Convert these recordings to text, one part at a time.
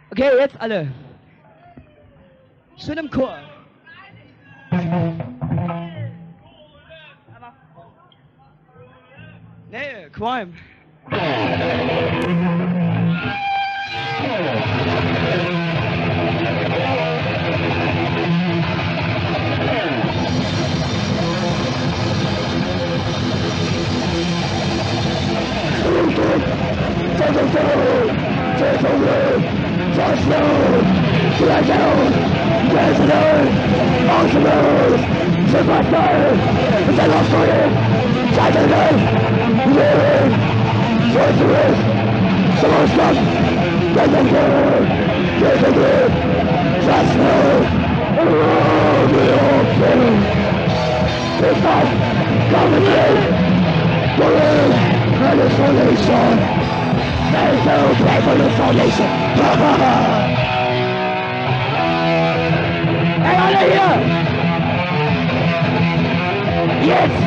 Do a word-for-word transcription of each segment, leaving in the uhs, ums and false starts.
Okay, jetzt alle. Schön im Chor. Nee, Crime. Hey, alle hier! Jetzt!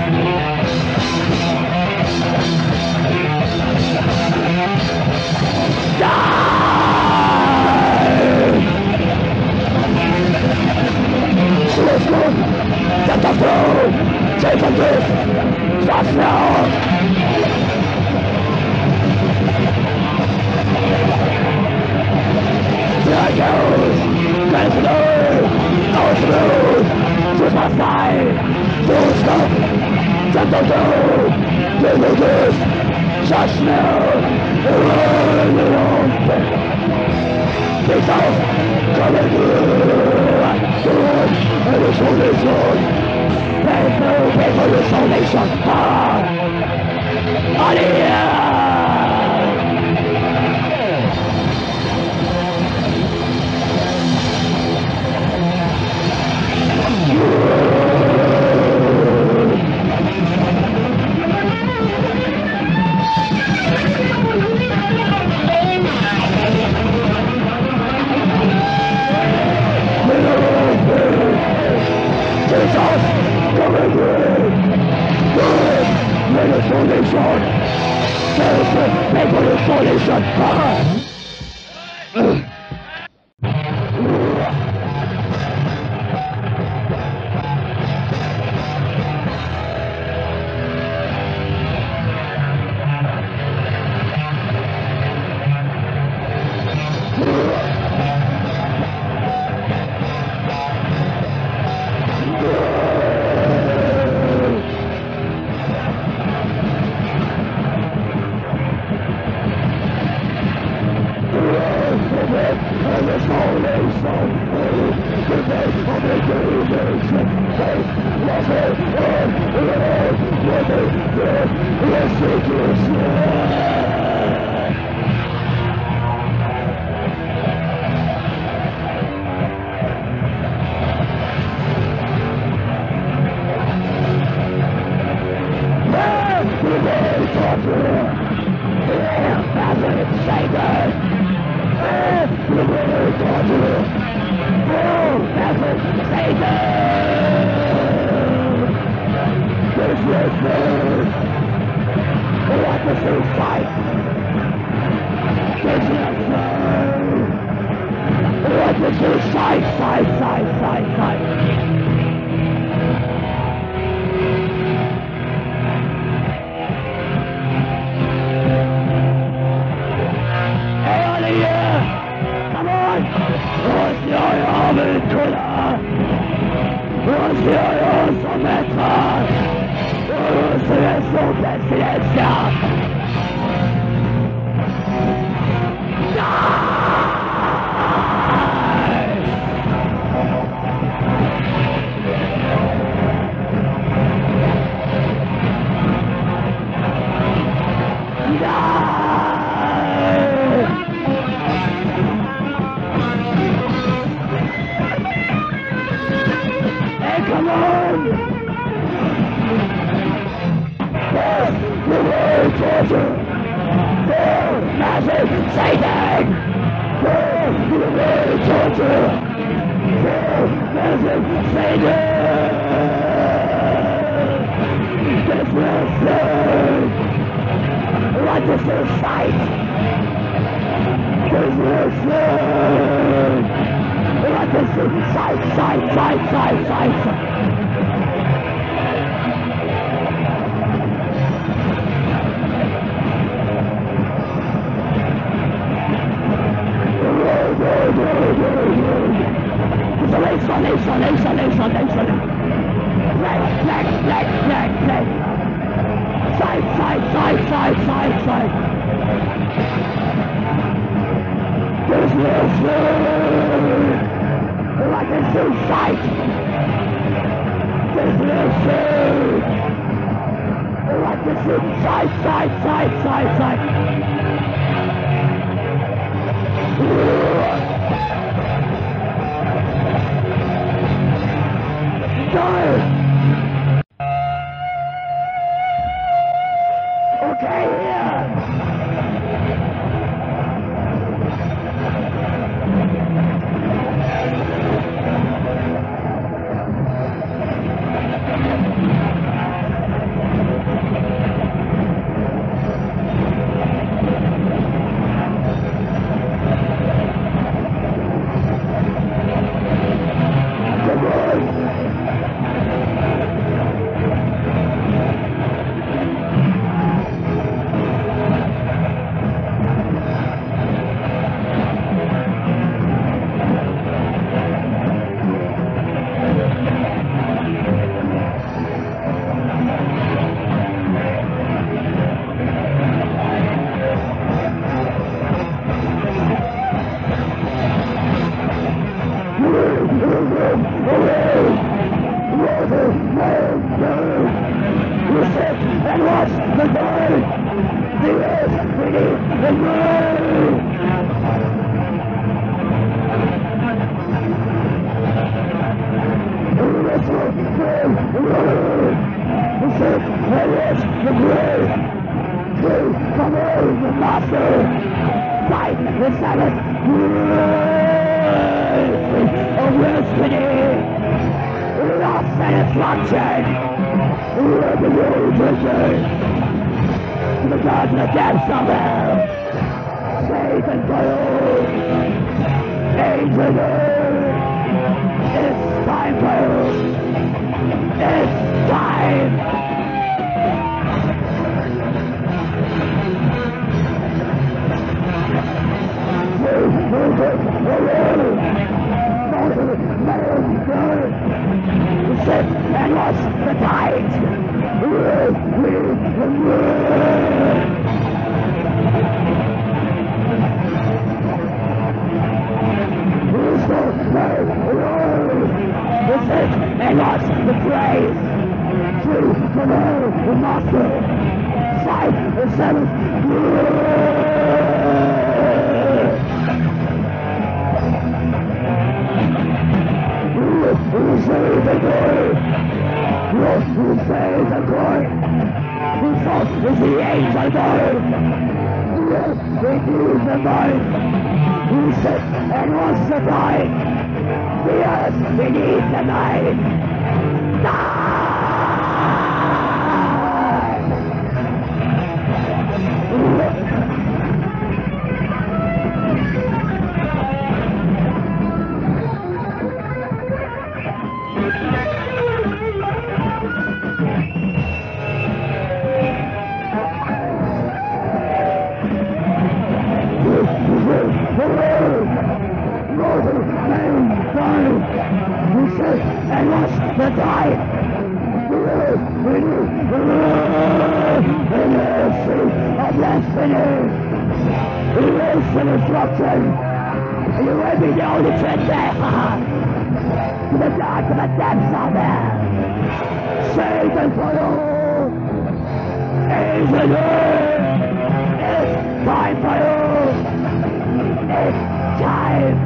Listen! Like this, side, side, side, side, side, side. Isolation, isolation, isolation. Leg, leg, leg, leg, leg. Side, side, side, side, side, side. This listen, like a suicide. This listen, like a suicide, side, side, side, side. Die! Okay, here! And watch the bird! The earth beneath the moon! Wrestle through the road! Search and watch the grave! To follow the master! Fight the Sabbath! Of destiny! Lost satisfaction! Let the world return to the gods and the depths of hell. Safe and cold, angel earth. It's time, cold. It's time. Move, move it, move Sit and watch the tide. Sit and watch the praise. Through the world, the master. Fight the seventh. Who saves the glory? Who saves the glory? Who fought with the angel God? Yes, we need the mind. Who sits and wants to die? Yes, we need the mind. And watch the tide. In the sea of destiny, erase the destruction. You will be the only tread there. To the dark, to the depths of hell. Save and follow. Is it It's time for you. It's time.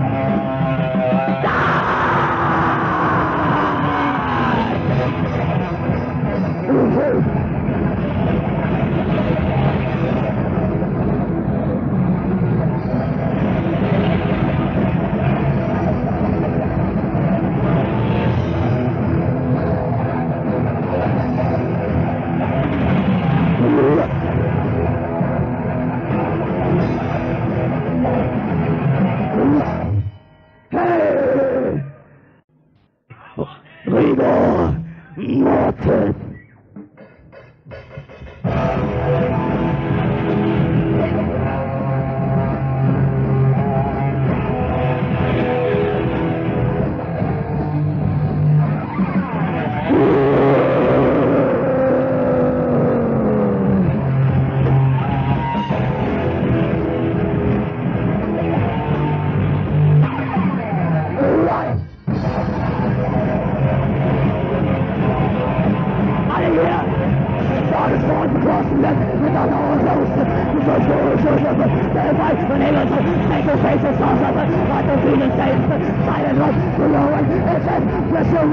Russian faces, songs of the I don't feel the same. Silent one, the low one, it's a Russian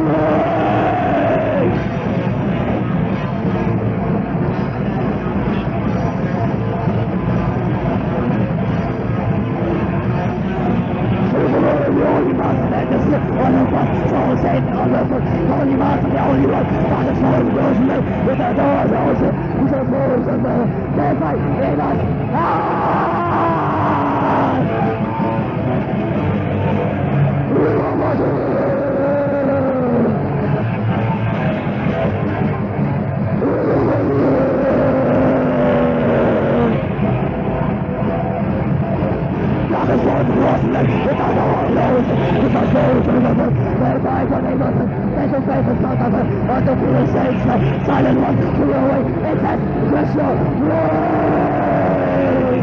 way. The only master that is one of us, so say the other one, the only master, the only one, not the soul of those men, with the doors also, who's a fool and the dead fight in us. Silent one, to your way, it's that Russia way!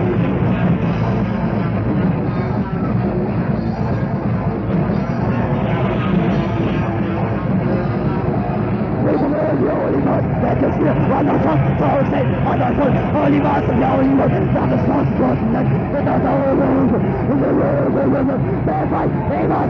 The only one that is here, one of us, so say, one of us, only master, the only one, that is not broken, that is not our rules, the rules, the rules, they fight, they must,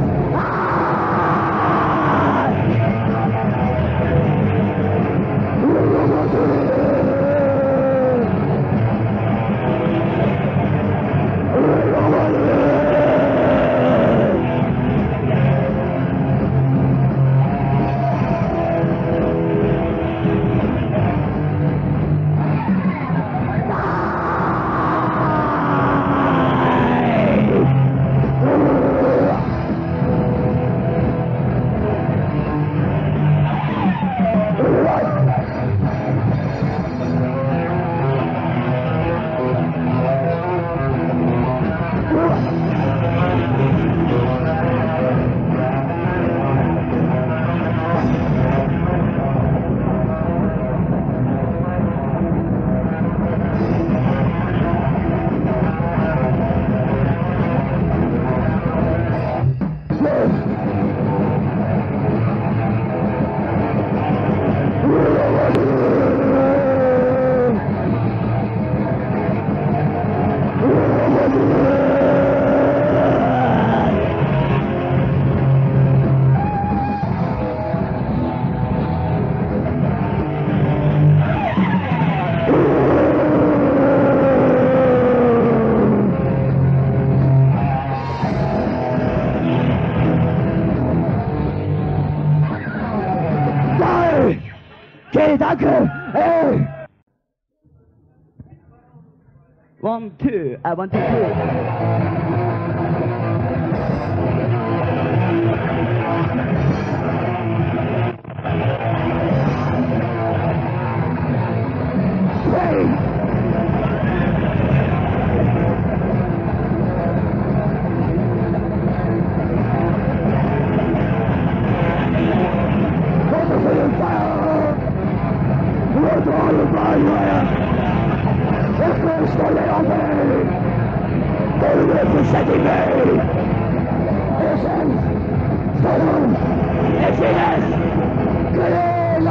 Okay, danke! Hey! One, two, uh, one, two, three. Representing me! Listen! Stone! Emptiness! Clean!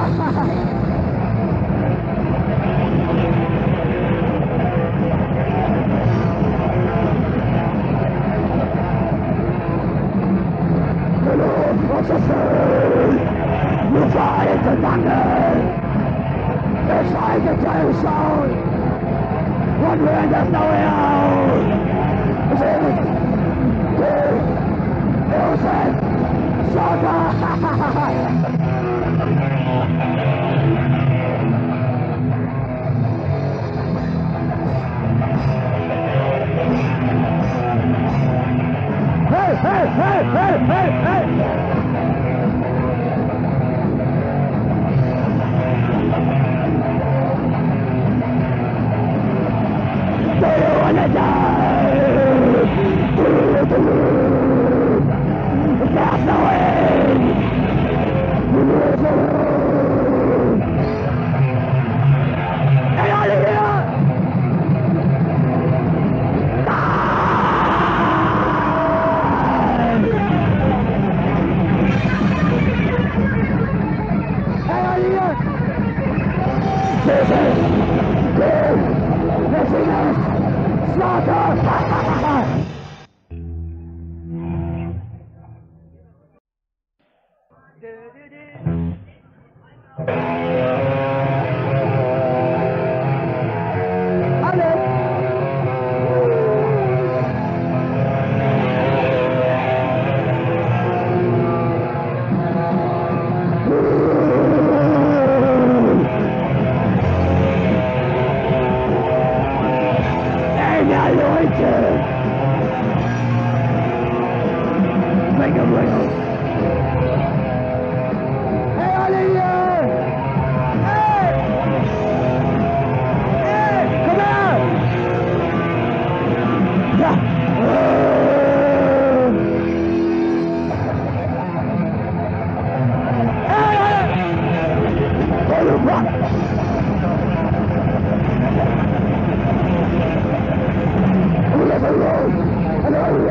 The Lord of the Soul! You fly into darkness! It's like a giant soul! One way and there's no way out! Six, two, Wilson, Saga! Hey, hey, hey, hey, hey, hey! Do you wanna die? There's no end! Get out of here! Get out of here! This is good! Missing us! Slaughter!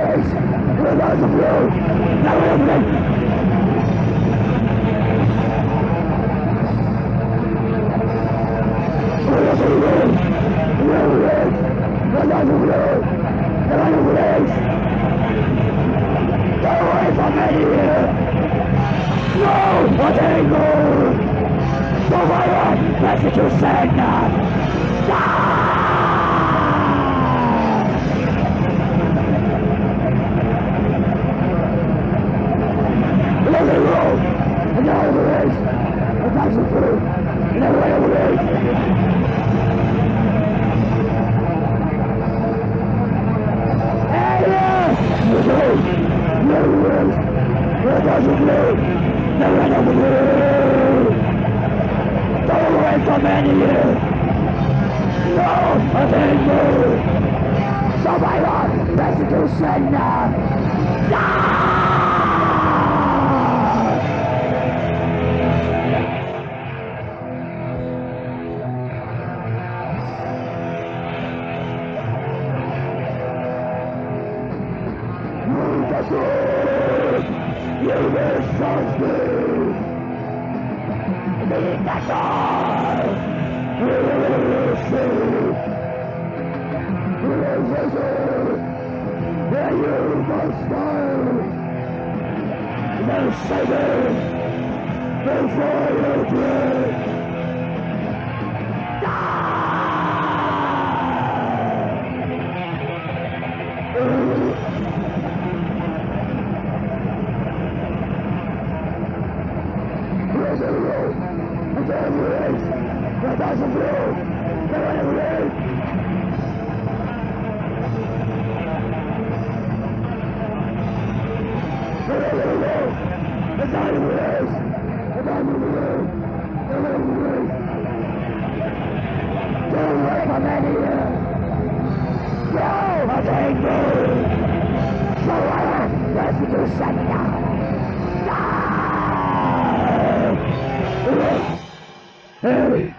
race, without the blue, never opening. Without the blue, never race, without the blue, never race. Get away from me here. No, what angle? Survivor, message you send. Let it roll, and now it is. And that's the truth, and every way it is. Hey, yeah! You do, you is. And that's the truth, never way it is. Don't away from any of you. No, I didn't move. Survivor, restitution. You misunderstood. Be that all. Where you must smile. No saving before you drink. Where's the road? Where's the race? Where's the road? Where's the race? Where's the road? Where's the race? Where's the road? Where's the race? Don't wait for many years. No, I can't move. So I have restitution now. Hey!